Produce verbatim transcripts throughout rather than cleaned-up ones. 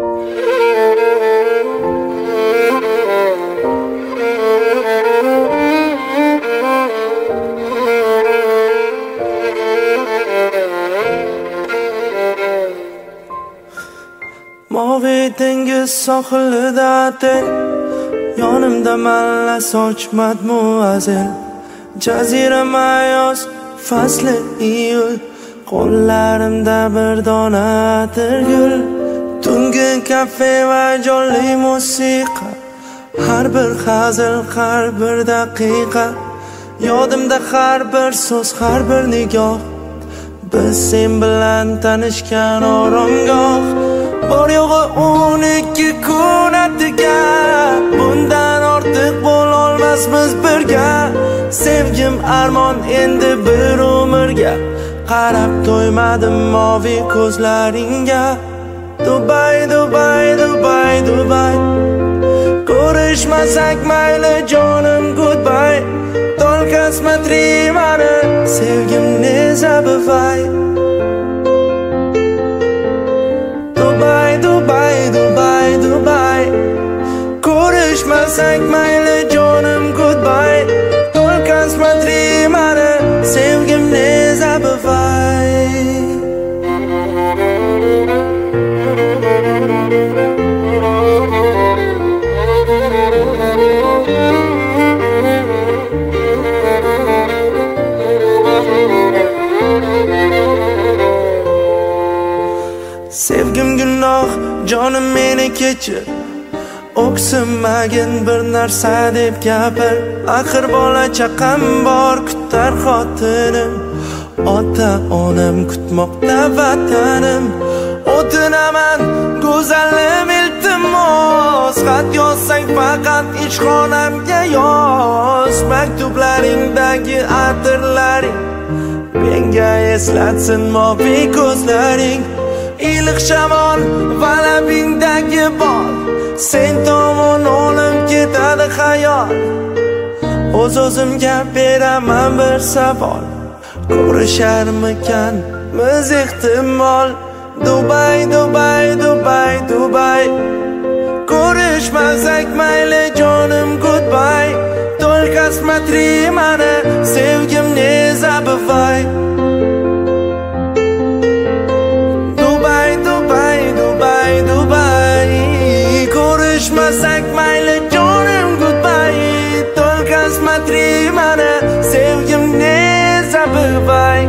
Mavi dengiz sohilida ten, yonimda malla soch madmuazel. Jazirama yoz fasli iyul, qo'llarimda bir dona atirgul. Tungi kafe va jonli musiqa, har bir hazil, har bir daqiqa. Yodimda har bir so'z, har bir nigoh, biz sen bilan tanishgan oromgoh. Bor yo'g'i o'n ikki kun atiga, bundan ortiq bo'lolmasmiz birga. Sevgim armon endi bir umrga, qarab to'ymadim movi ko'zlaringga. Dubai, Dubai, Dubai, Dubai, ko'rishmasak mayli jonim goodbye. Только смотри mani, sevgim ne zabывай. Dubai, Dubai, Dubai, Dubai, ko'rishmasak mayli jonim goodbye. Только смотри mani, sevgim ne zabывай. Sevgim gunoh, jonim meni kechir. O'ksinmagin bir narsa deb gapir. Axir bola chaqam bor, kutar xotinim. Ota onam kutmoqda vatanim. O'tinaman go'zalim iltimos, xat yozsang faqat ishxonamga yoz. Maktublaringdagi atirlaring menga eslatsin movi ko'zlaring. Iliq shamol va labingdagi bol, sen tomon olib ketadi xayol. O'z-o'zimga beraman bir savol, ko'risharmikan biz ehtimol. Dubai, Dubai, Dubai, Dubai, ko'rishmasak mayli jonim goodbye. Только смотри mani, sevgim ne zabывай. Dubai, Dubai, Dubai, Dubai, ko'rishmasak mayli jonim goodbye. Только смотри mani, sevgim ne zabывай.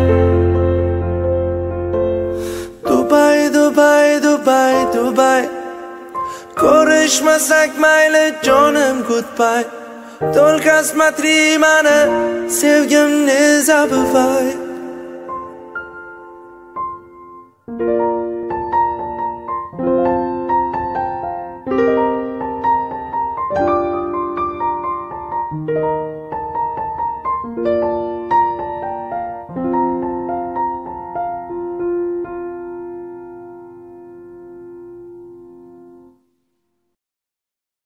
Dubai, Dubai, Dubai, Dubai, ko'rishmasak mayli jonim goodbye. Только смотри mani, sevgim ne zabывай. Thank you.